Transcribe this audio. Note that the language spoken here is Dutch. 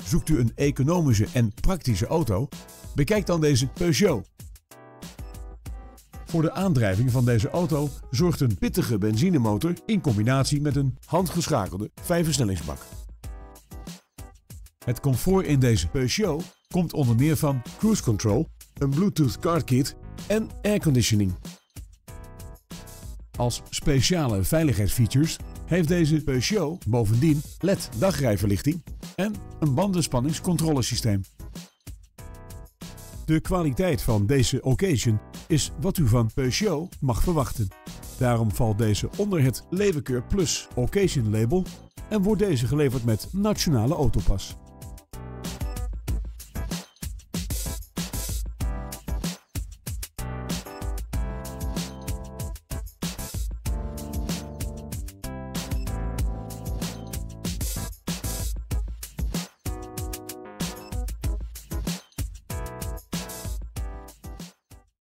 Zoekt u een economische en praktische auto? Bekijk dan deze Peugeot. Voor de aandrijving van deze auto zorgt een pittige benzinemotor in combinatie met een handgeschakelde 5-versnellingsbak. Het comfort in deze Peugeot komt onder meer van cruise control, een Bluetooth car kit en airconditioning. Als speciale veiligheidsfeatures heeft deze Peugeot bovendien LED dagrijverlichting en een bandenspanningscontrolesysteem. De kwaliteit van deze occasion is wat u van Peugeot mag verwachten. Daarom valt deze onder het Levenkeur Plus Occasion label en wordt deze geleverd met Nationale Autopas.